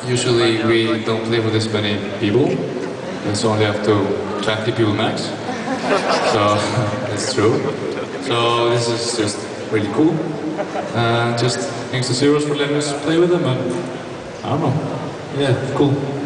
Usually we don't play with this many people. It's only up to 20 people max. So that's true. So this is just really cool. Just thanks to Zeros for letting us play with them, and I don't know. Yeah, cool.